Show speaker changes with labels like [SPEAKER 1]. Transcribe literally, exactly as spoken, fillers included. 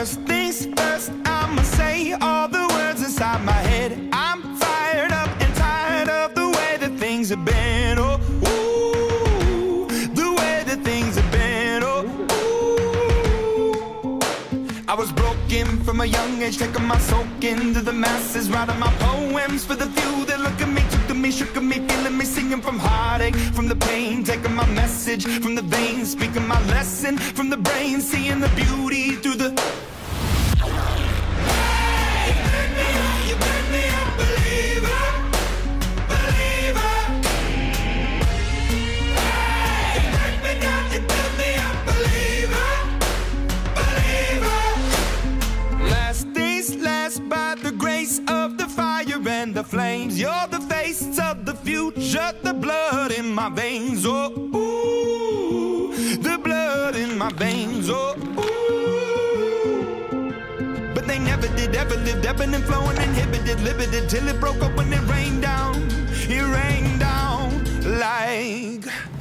[SPEAKER 1] First things first, I'ma say all the words inside my head. I'm fired up and tired of the way that things have been. Oh, ooh, the way that things have been. Oh, ooh. I was broken from a young age, taking my soak into the masses, writing my poems for the few that look at me, took to me, shook at me, feeling me, singing from heartache, from the pain, taking my message from the veins, speaking my lesson from the brain, seeing the beauty through the. Hey, you burn me up, you burn me up, believer, believer. Hey, you burn me down, you burn me up, believer, believer. Last days last by the grace of the fire and the flames. You're the face of the future, the blood in my veins. Oh, ooh, the blood in my veins. Oh, ooh. But they never did, ever lived, ebbing and flowing, inhibited, limited, till it broke up when it rained down. It rained down like